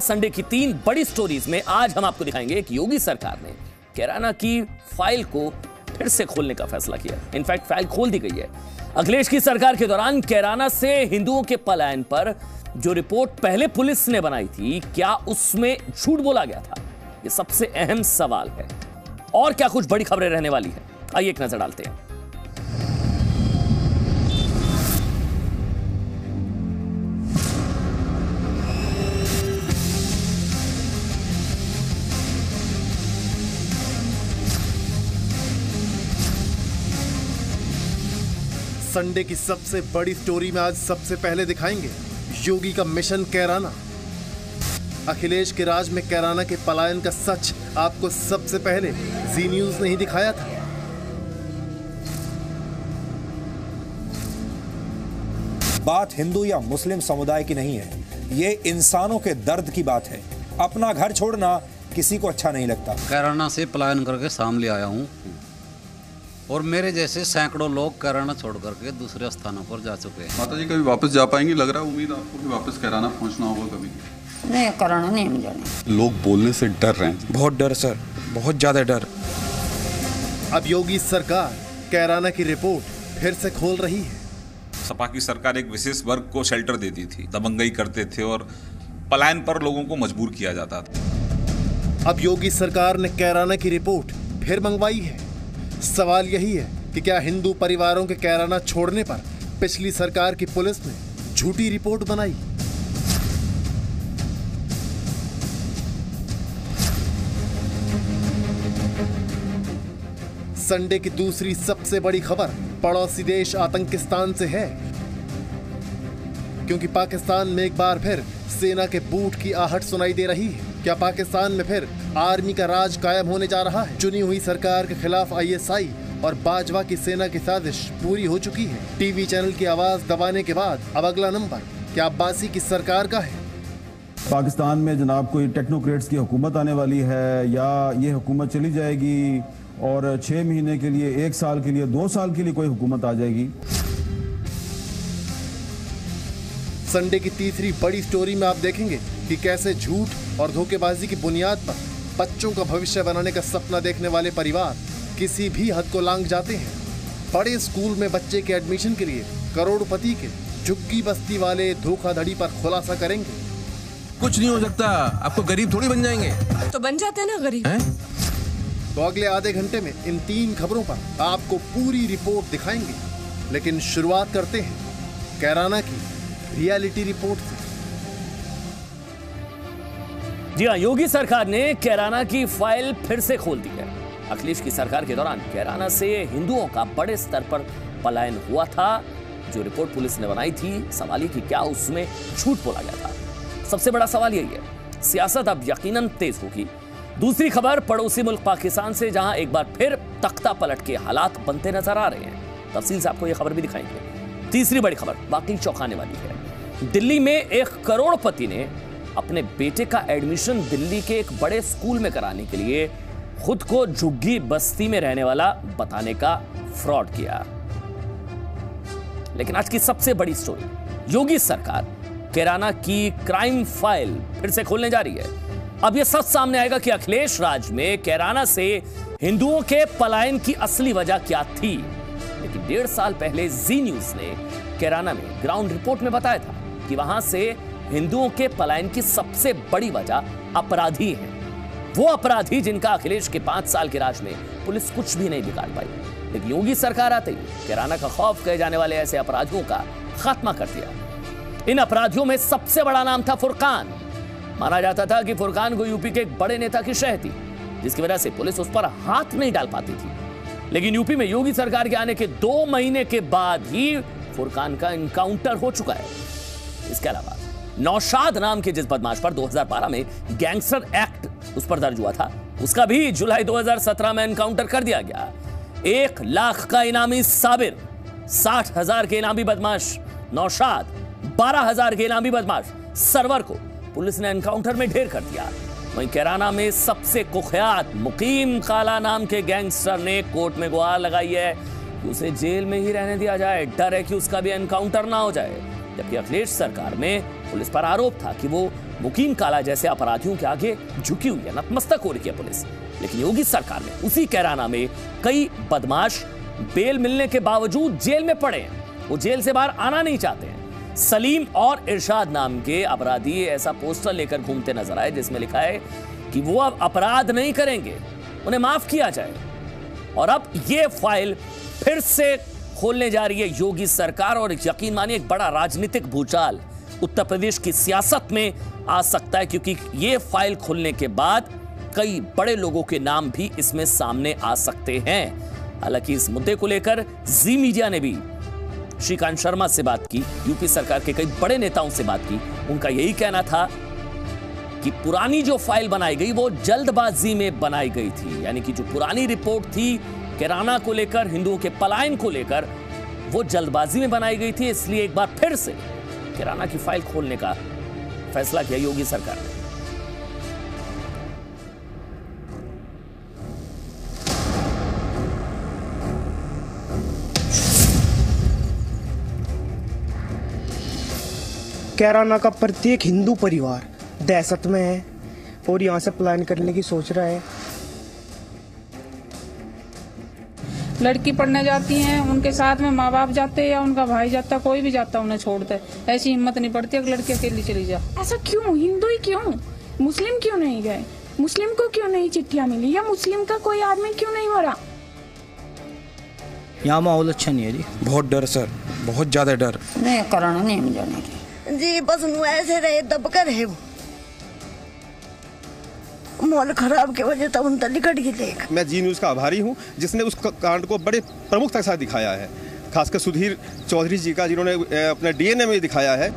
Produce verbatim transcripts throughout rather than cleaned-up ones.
Sunday की तीन बड़ी स्टोरीज में आज हम आपको दिखाएंगे कि योगी सरकार ने कैराना की फाइल को फिर से खोलने का फैसला किया। इनफैक्ट फाइल खोल दी गई है। अखिलेश की सरकार के दौरान कैराना से हिंदुओं के पलायन पर जो रिपोर्ट पहले पुलिस ने बनाई थी, क्या उसमें झूठ बोला गया था? यह सबसे अहम सवाल है। और क्या कुछ बड़ी खबरें रहने वाली है, आइए एक नजर डालते हैं। संडे की सबसे बड़ी स्टोरी में आज सबसे पहले दिखाएंगे योगी का मिशन कैराना। अखिलेश के राज में कैराना के पलायन का सच आपको सबसे पहले जी न्यूज ने ही दिखाया था। बात हिंदू या मुस्लिम समुदाय की नहीं है, ये इंसानों के दर्द की बात है। अपना घर छोड़ना किसी को अच्छा नहीं लगता। कैराना से पलायन करके सामने आया हूँ और मेरे जैसे सैकड़ों लोग कैराना छोड़ करके दूसरे स्थानों पर जा चुके हैं। माता जी कभी वापस जा पाएंगी? लग रहा है उम्मीद आपको कि वापस कैराना पहुंचना होगा कभी? नहीं, कैराना नहीं हम जाने। लोग बोलने से डर रहे हैं। बहुत डर सर, बहुत ज्यादा डर। अब योगी सरकार कैराना की रिपोर्ट फिर से खोल रही है। सपा की सरकार एक विशेष वर्ग को शेल्टर देती थी, दबंगई करते थे और पलायन पर लोगों को मजबूर किया जाता था। अब योगी सरकार ने कैराना की रिपोर्ट फिर मंगवाई है। सवाल यही है कि क्या हिंदू परिवारों के कैराना छोड़ने पर पिछली सरकार की पुलिस ने झूठी रिपोर्ट बनाई? संडे की दूसरी सबसे बड़ी खबर पड़ोसी देश आतंकिस्तान से है, क्योंकि पाकिस्तान में एक बार फिर सेना के बूट की आहट सुनाई दे रही है। क्या पाकिस्तान में फिर आर्मी का राज कायम होने जा रहा है? चुनी हुई सरकार के खिलाफ आई एस आई और बाजवा की सेना की साजिश पूरी हो चुकी है। टीवी चैनल की आवाज दबाने के बाद अब अगला नंबर क्या अब्बासी की सरकार का है? पाकिस्तान में जनाब कोई टेक्नोक्रेट्स की हुकूमत आने वाली है या ये हुकूमत चली जाएगी और छह महीने के लिए, एक साल के लिए, दो साल के लिए कोई हुकूमत आ जाएगी? संडे की तीसरी बड़ी स्टोरी में आप देखेंगे कि कैसे झूठ और धोखेबाजी की बुनियाद पर बच्चों का भविष्य बनाने का सपना देखने वाले परिवार किसी भी हद को लांघ जाते हैं। बड़े स्कूल में बच्चे के एडमिशन के लिए करोड़पति के झुग्गी बस्ती वाले धोखाधड़ी पर खुलासा करेंगे। कुछ नहीं हो सकता, आपको गरीब थोड़ी बन जाएंगे। तो बन जाते हैं ना गरीब। हैं? तो अगले आधे घंटे में इन तीन खबरों पर आपको पूरी रिपोर्ट दिखाएंगे। लेकिन शुरुआत करते हैं कैराना की रियलिटी रिपोर्ट से। जी हाँ, योगी सरकार ने कैराना की फाइल फिर से खोल दी है। अखिलेश की सरकार के दौरान कैराना से हिंदुओं का बड़े स्तर पर पलायन हुआ था। जो रिपोर्ट पुलिस ने बनाई थी, सवाल ये कि क्या उसमें झूठ बोला गया था? सबसे बड़ा सवाल यही है। सियासत अब यकीनन तेज होगी। दूसरी खबर पड़ोसी मुल्क पाकिस्तान से, जहां एक बार फिर तख्ता पलट के हालात बनते नजर आ रहे हैं। तफसील से आपको यह खबर भी दिखाएंगे। तीसरी बड़ी खबर वाकई चौंकाने वाली है। दिल्ली में एक करोड़पति ने अपने बेटे का एडमिशन दिल्ली के एक बड़े स्कूल में कराने के लिए खुद को झुग्गी बस्ती में रहने वाला बताने का फ्रॉड किया। लेकिन आज की सबसे बड़ी स्टोरी, योगी सरकार कैराना की क्राइम फाइल फिर से खोलने जा रही है। अब यह सच सामने आएगा कि अखिलेश राज में कैराना से हिंदुओं के पलायन की असली वजह क्या थी। लेकिन डेढ़ साल पहले जी न्यूज ने कैराना में ग्राउंड रिपोर्ट में बताया था कि वहां से हिंदुओं के पलायन की सबसे बड़ी वजह अपराधी हैं। वो अपराधी जिनका अखिलेश के पांच साल के राज में पुलिस कुछ भी नहीं बिगाड़ पाई। लेकिन योगी सरकार आते ही कैराना का खौफ कहे जाने वाले ऐसे अपराधियों का खात्मा कर दिया। इन अपराधियों में सबसे बड़ा नाम था फुरकान। माना जाता था कि फुरकान को यूपी के एक बड़े नेता की शह थी, जिसकी वजह से पुलिस उस पर हाथ नहीं डाल पाती थी। लेकिन यूपी में योगी सरकार के आने के दो महीने के बाद ही फुरकान का एनकाउंटर हो चुका है। इसके अलावा नौशाद नाम के जिस बदमाश पर दो हज़ार बारह में गैंगस्टर एक्ट उस पर दर्ज हुआ था, उसका भी जुलाई दो हज़ार सत्रह में एनकाउंटर कर दिया गया। एक लाख का इनामी साबिर, साठ हजार के इनामी बदमाश नौशाद, बारह हजार के इनामी बदमाश सरवर को पुलिस ने एनकाउंटर में ढेर कर दिया। वहीं कैराना में सबसे कुख्यात मुकीम काला नाम के गैंगस्टर ने कोर्ट में गुहार लगाई है कि उसे जेल में ही रहने दिया जाए। डर है कि उसका भी एनकाउंटर ना हो जाए। जबकि अखिलेश सरकार में पुलिस पर आरोप था कि वो मुकीम काला जैसे अपराधियों के आगे झुकी हुई है, नतमस्तक हो रही है पुलिस। लेकिन योगी सरकार में उसी कैराना में कई बदमाश बेल मिलने के बावजूद जेल में पड़े हैं, वो जेल से बाहर आना नहीं चाहते हैं। सलीम और इरशाद नाम के अपराधी ऐसा पोस्टर लेकर घूमते नजर आए जिसमें लिखा है कि वो अब अपराध नहीं करेंगे, उन्हें माफ किया जाए। और अब ये फाइल फिर से खोलने जा रही है योगी सरकार, और यकीन मानिए एक बड़ा राजनीतिक भूचाल उत्तर प्रदेश की सियासत में आ सकता है, क्योंकि ये फाइल खुलने के बाद कई बड़े लोगों के नाम भी इसमें सामने आ सकते हैं। हालांकि इस मुद्दे को लेकर जी मीडिया ने भी श्रीकांत शर्मा से बात की, यूपी सरकार के कई बड़े नेताओं से बात की। उनका यही कहना था कि पुरानी जो फाइल बनाई गई वो जल्दबाजी में बनाई गई थी, यानी कि जो पुरानी रिपोर्ट थी कैराना को लेकर, हिंदुओं के पलायन को लेकर, वो जल्दबाजी में बनाई गई थी। इसलिए एक बार फिर से कैराना की फाइल खोलने का फैसला किया योगी सरकार ने। कैराना का प्रत्येक हिंदू परिवार दहशत में है और यहाँ से पलायन करने की सोच रहा है। लड़की पढ़ने जाती हैं, उनके साथ में माँ बाप जाते या उनका भाई जाता, कोई भी जाता उन्हें छोड़ते। ऐसी हिम्मत नहीं पड़ती कि लड़की अकेली चली जा। ऐसा क्यों? हिंदू ही क्यों? मुस्लिम क्यों नहीं गए? मुस्लिम को क्यों नहीं चिट्ठियाँ मिली? या मुस्लिम का कोई आदमी क्यों नहीं मरा? यहाँ माहौल अच्छा नहीं है जी, बहुत डर सर, बहुत ज्यादा डर। नहीं कराना नहीं हम जाने की जी, बस ऐसे रहे दबकर है वो माहौल खराब के वजह तक उन निकट गई। मैं जी न्यूज़ का आभारी हूँ जिसने उस कांड को बड़े प्रमुखता के साथ दिखाया है, खासकर सुधीर चौधरी जी का, जिन्होंने अपने डीएनए में दिखाया है।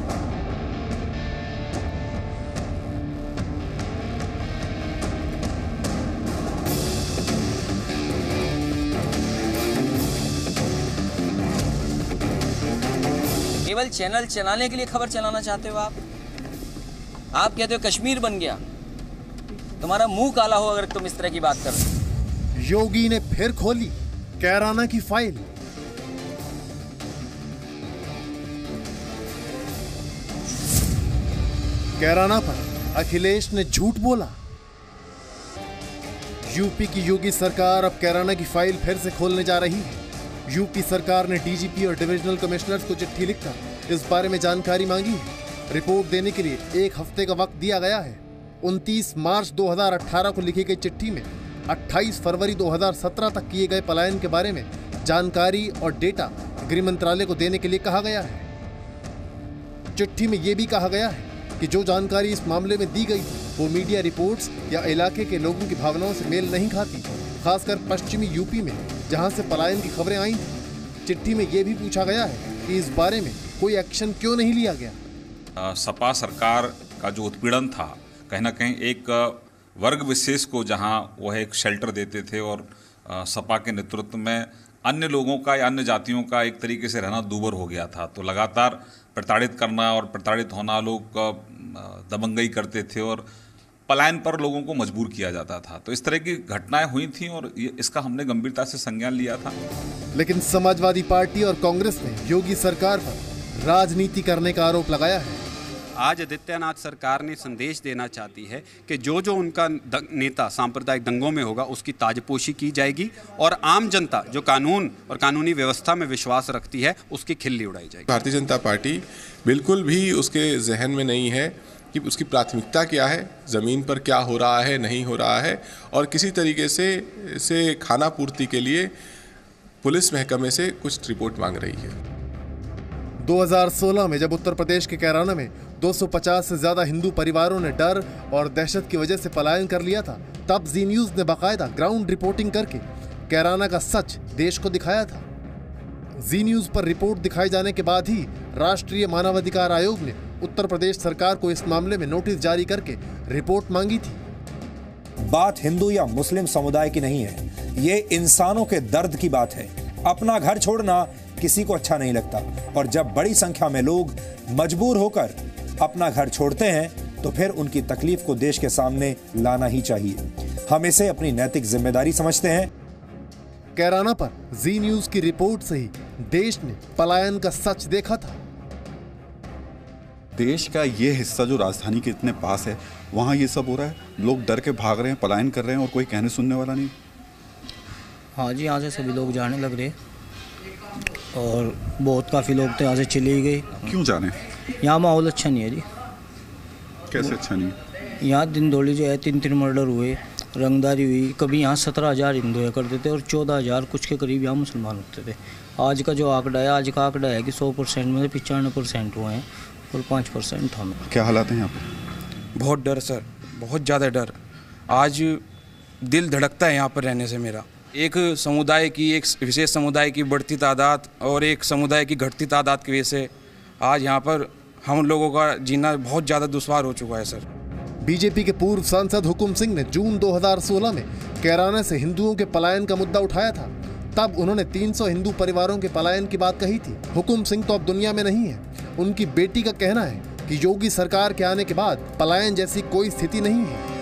केवल चैनल चलाने के लिए खबर चलाना चाहते हो आप? आप कहते हो कश्मीर बन गया, तुम्हारा मुंह काला हो अगर तुम इस तरह की बात कर रहे हो। योगी ने फिर खोली कैराना की फाइल। कैराना पर अखिलेश ने झूठ बोला। यूपी की योगी सरकार अब कैराना की फाइल फिर से खोलने जा रही है। यूपी सरकार ने डीजीपी और डिविजनल कमिश्नर्स को चिट्ठी लिखकर इस बारे में जानकारी मांगी है। रिपोर्ट देने के लिए एक हफ्ते का वक्त दिया गया है। उनतीस मार्च दो हज़ार अठारह को लिखी गई चिट्ठी में अट्ठाईस फरवरी दो हज़ार सत्रह तक किए गए पलायन के बारे में जानकारी और डेटा गृह मंत्रालय को देने के लिए कहा गया है। चिट्ठी में यह भी कहा गया है कि जो जानकारी इस मामले में दी गई थी वो मीडिया रिपोर्ट्स या इलाके के लोगों की भावनाओं से मेल नहीं खाती, खासकर पश्चिमी यूपी में जहां से पलायन की खबरें आई थी। चिट्ठी में यह भी पूछा गया है कि इस बारे में कोई एक्शन क्यों नहीं लिया गया। सपा सरकार का जो उत्पीड़न था, कहीं ना कहीं एक वर्ग विशेष को जहां वह एक शेल्टर देते थे और सपा के नेतृत्व में अन्य लोगों का या अन्य जातियों का एक तरीके से रहना दूभर हो गया था। तो लगातार प्रताड़ित करना और प्रताड़ित होना, लोग दबंगई करते थे और पलायन पर लोगों को मजबूर किया जाता था। तो इस तरह की घटनाएं हुई थी और ये इसका हमने गंभीरता से संज्ञान लिया था। लेकिन समाजवादी पार्टी और कांग्रेस ने योगी सरकार पर राजनीति करने का आरोप लगाया है। आज आदित्यनाथ सरकार ने संदेश देना चाहती है कि जो जो उनका नेता सांप्रदायिक दंगों में होगा उसकी ताजपोशी की जाएगी और आम जनता जो कानून और कानूनी व्यवस्था में विश्वास रखती है उसकी खिल्ली उड़ाई जाएगी। भारतीय जनता पार्टी बिल्कुल भी उसके जहन में नहीं है कि उसकी प्राथमिकता क्या है, ज़मीन पर क्या हो रहा है, नहीं हो रहा है, और किसी तरीके से से खाना पूर्ति के लिए पुलिस महकमे से कुछ रिपोर्ट मांग रही है। दो हज़ार सोलह में जब उत्तर प्रदेश के कैराना में दो सौ पचास से ज्यादा हिंदू परिवारों ने डर और दहशत की वजह से पलायन कर लिया था, तब जी न्यूज ने बाकायदा ग्राउंड रिपोर्टिंग करके कैराना का सच देश को दिखाया था। जी न्यूज पर रिपोर्ट दिखाए जाने के बाद ही राष्ट्रीय मानवाधिकार आयोग ने उत्तर प्रदेश सरकार को इस मामले में नोटिस जारी करके रिपोर्ट मांगी थी। बात हिंदू या मुस्लिम समुदाय की नहीं है, ये इंसानों के दर्द की बात है। अपना घर छोड़ना किसी को अच्छा नहीं लगता, और जब बड़ी संख्या में लोग मजबूर होकर अपना घर छोड़ते हैं तो फिर उनकी तकलीफ को देश के सामने लाना ही चाहिए। हम इसे अपनी नैतिक जिम्मेदारी समझते हैं। कैराना पर जी न्यूज की रिपोर्ट से ही देश ने पलायन का सच देखा था। देश का ये हिस्सा जो राजधानी के इतने पास है, वहाँ ये सब हो रहा है, लोग डर के भाग रहे हैं, पलायन कर रहे हैं और कोई कहने सुनने वाला नहीं। हाँ जी, यहाँ से सभी लोग जाने लग रहे और बहुत काफ़ी लोग तो यहाँ से चले ही गए। क्यों जाने? यहाँ माहौल अच्छा नहीं है जी। कैसे अच्छा नहीं है? यहाँ दिन दौड़ी जो है, तीन तीन मर्डर हुए, रंगदारी हुई। कभी यहाँ सत्रह हज़ार हिंदू करते थे और चौदह हज़ार कुछ के करीब यहाँ मुसलमान होते थे। आज का जो आंकड़ा है, आज का आंकड़ा है कि सौ परसेंट में से पचानवे परसेंट हुए हैं और पाँच परसेंट हम। क्या हालात हैं यहाँ पर? बहुत डर सर, बहुत ज़्यादा डर। आज दिल धड़कता है यहाँ पर रहने से मेरा। एक समुदाय की, एक विशेष समुदाय की बढ़ती तादाद और एक समुदाय की घटती तादाद की वजह से आज यहाँ पर हम लोगों का जीना बहुत ज़्यादा दुश्वार हो चुका है सर। बीजेपी के पूर्व सांसद हुकुम सिंह ने जून दो हज़ार सोलह में कैराना से हिंदुओं के पलायन का मुद्दा उठाया था। तब उन्होंने तीन सौ हिंदू परिवारों के पलायन की बात कही थी। हुकुम सिंह तो अब दुनिया में नहीं है। उनकी बेटी का कहना है कि योगी सरकार के आने के बाद पलायन जैसी कोई स्थिति नहीं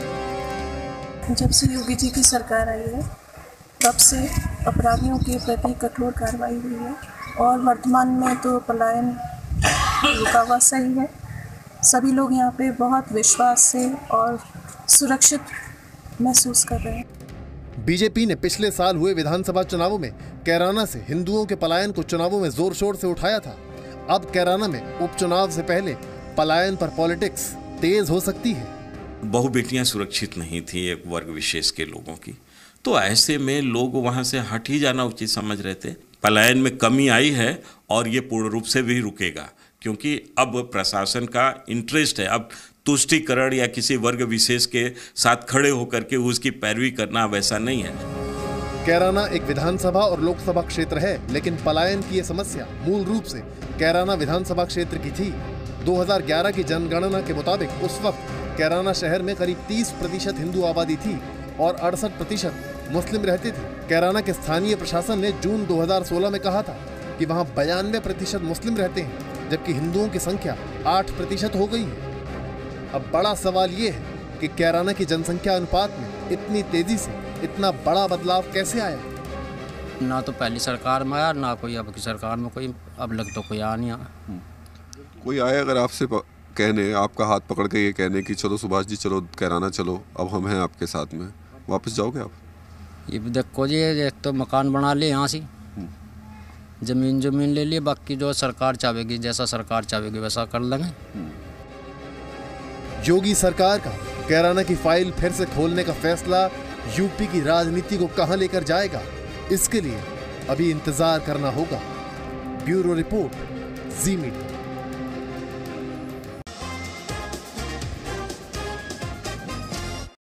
है। जब से योगी जी की सरकार आई है, तब से अपराधियों के प्रति कठोर कार्रवाई हुई है और वर्तमान में तो पलायन रुका हुआ सही है। सभी लोग यहाँ पे बहुत विश्वास से और सुरक्षित महसूस कर रहे हैं। बीजेपी ने पिछले साल हुए विधानसभा चुनावों में कैराना से हिंदुओं के पलायन को चुनावों में जोर शोर से उठाया था। अब कैराना में उपचुनाव से पहले पलायन पर पॉलिटिक्स तेज हो सकती है। बहु बेटियां सुरक्षित नहीं थी एक वर्ग विशेष के लोगों की, तो ऐसे में लोग वहां से हट ही जाना उचित समझ रहे थे। पलायन में कमी आई है और ये पूर्ण रूप से भी रुकेगा, क्योंकि अब प्रशासन का इंटरेस्ट है। अब तुष्टीकरण या किसी वर्ग विशेष के साथ खड़े होकर के उसकी पैरवी करना वैसा नहीं है। कैराना एक विधानसभा और लोकसभा क्षेत्र है, लेकिन पलायन की ये समस्या मूल रूप से कैराना विधानसभा क्षेत्र की थी। दो हज़ार ग्यारह की जनगणना के मुताबिक उस वक्त कैराना शहर में करीब तीस प्रतिशत हिंदू आबादी थी और अड़सठ प्रतिशत मुस्लिम रहते थे। कैराना के स्थानीय प्रशासन ने जून दो हज़ार सोलह में कहा था कि वहां बयानवे प्रतिशत मुस्लिम रहते हैं, जबकि हिंदुओं की संख्या आठ प्रतिशत हो गई है। अब बड़ा सवाल ये है कि कैराना की जनसंख्या अनुपात में इतनी तेजी से इतना बड़ा बदलाव कैसे आया? ना तो पहली सरकार में आया, ना कोई अब की सरकार में कोई, अब लग तो कोई आ नहीं आया। कोई आए अगर आपसे कहने, आपका हाथ पकड़ के ये कहने कि चलो सुभाष जी चलो कैराना चलो, अब हम हैं आपके साथ में, वापस जाओगे आप? ये देखो जी, एक तो मकान बना लिए यहाँ से, जमीन जमीन ले लिए, बाकी जो सरकार चाहेगी, जैसा सरकार चाहेगी वैसा कर लेंगे। योगी सरकार का कैराना की फाइल फिर से खोलने का फैसला यूपी की राजनीति को कहां लेकर जाएगा, इसके लिए अभी इंतजार करना होगा। Bureau report, Zee media.